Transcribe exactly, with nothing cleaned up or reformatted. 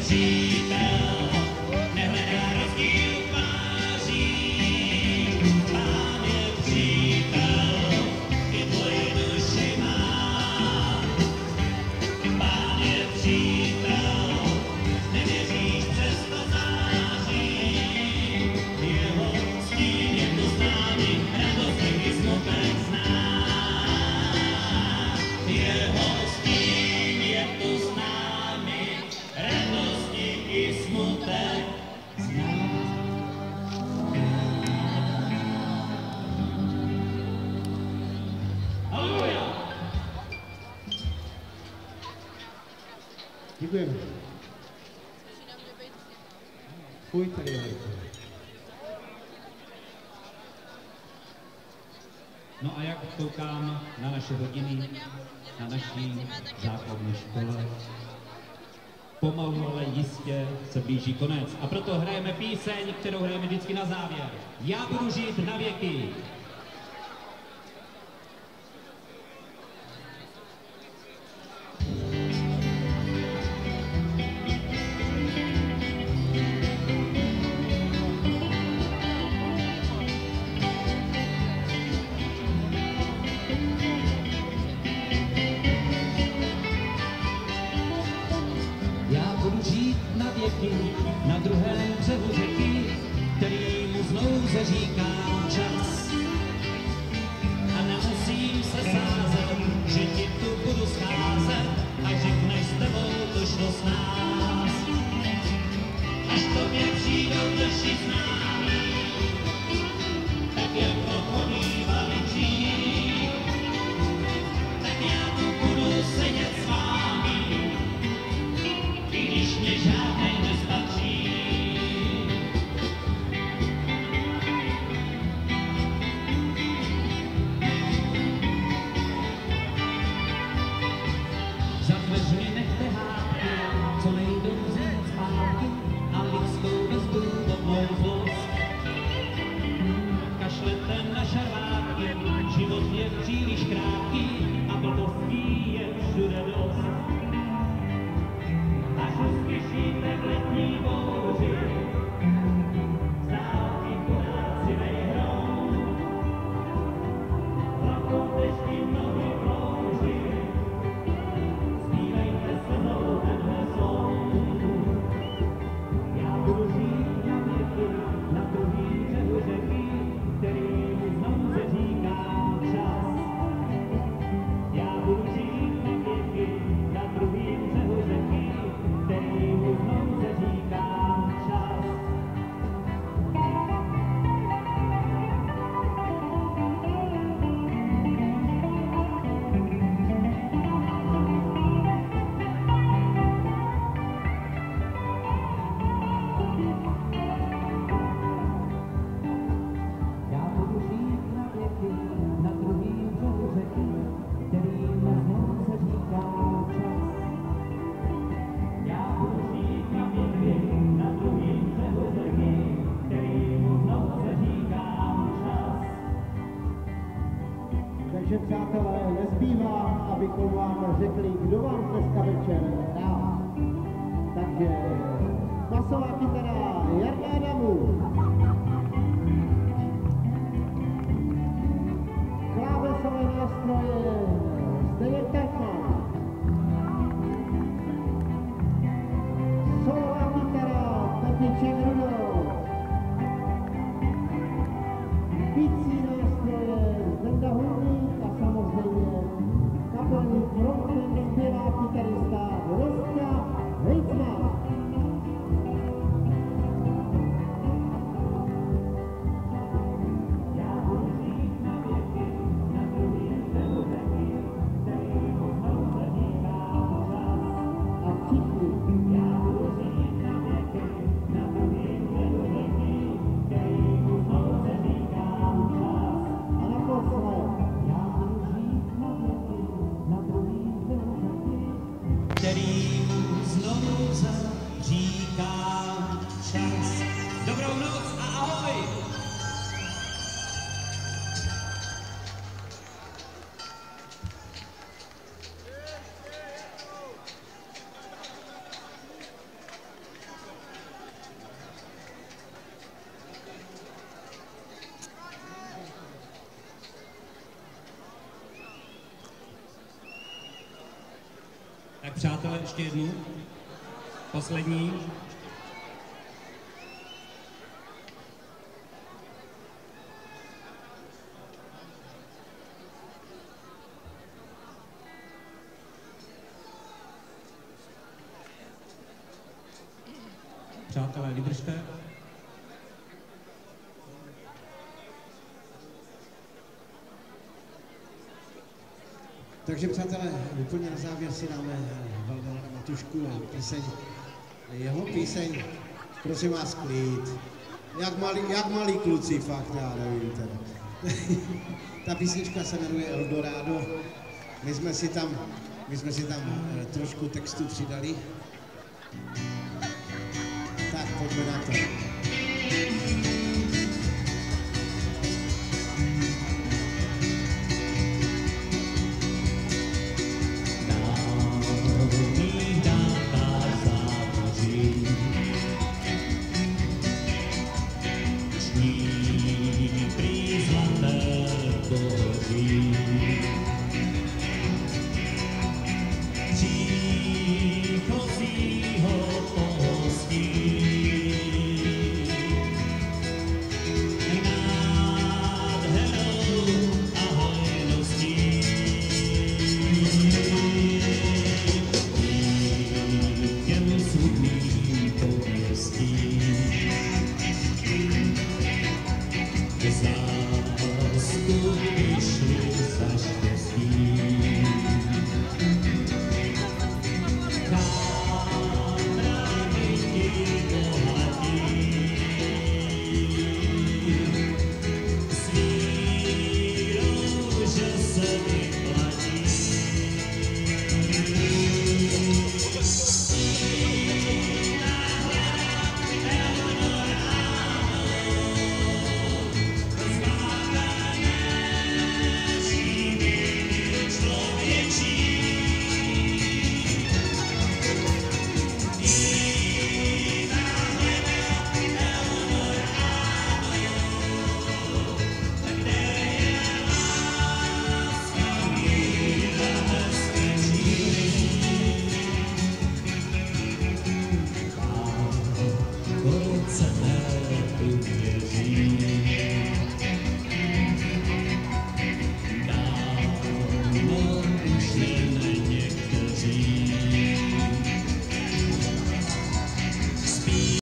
Děkujeme. Pojďte, dělejte. No a jak koukám na naše hodiny, na naší základní škole, pomalu, ale jistě se blíží konec. A proto hrajeme píseň, kterou hrajeme vždycky na závěr. Já budu žít na věky. Na druhém břehu řeky, kterýmu znovu se říká čas. A nemusím se sázet, že ti tu budu scházet, a řekneš s tebou to šlo s nás. Až to mě přijdou naši známí, tak jako chodívali dřív, tak já tu budu sedět s vámi, i když mě žádnej nespatří. Za dveřmi nechte hádky, co nejdou vzít zpátky, a lidskou bezdůvodnou zlost. Kašlete na šarvátky, život je příliš krátký a blbostí je všude dost. Až uslyšíte v letní bouři známky kurácivej hrom, vlakom dešti nohy klouži, zpívejte se mnou tenhle slov. Já budu žít na věky, na druhým břehu řeky, kterýmu znovu se říká čas. Já budu žít na věky, na druhým břehu řeky, kterýmu znovu se říká čas. Já budu žít na věky, na druhým břehu řeky, kterýmu znovu se říká čas. Já budu žít na věky, na druhým břehu řeky, kterýmu znovu se říká čas. Takže přátelé, nezbývá, abychom vám řekli, kdo vám dneska večer hrál. Takže basová kytara Jarda Adamů, klávesové nástroje Zdeněk Tartman, solová kytara Petr Rudolf, bicí nástroje Zdenda Hudník a samozřejmě kapelní frontman zpěvá kytarista Rostka Hejcman. Přátelé, ještě jednu. Poslední. Přátelé, vydržte. Takže přátelé, úplně na závěr si dáme Valdemara Matušku píseň, jeho píseň, prosím vás, klid. Jak malí, jak malí kluci, fakt, já nevím teda. Ta písnička se jmenuje Eldorado. My jsme si tam, my jsme si tam trošku textu přidali. Tak pojďme na to.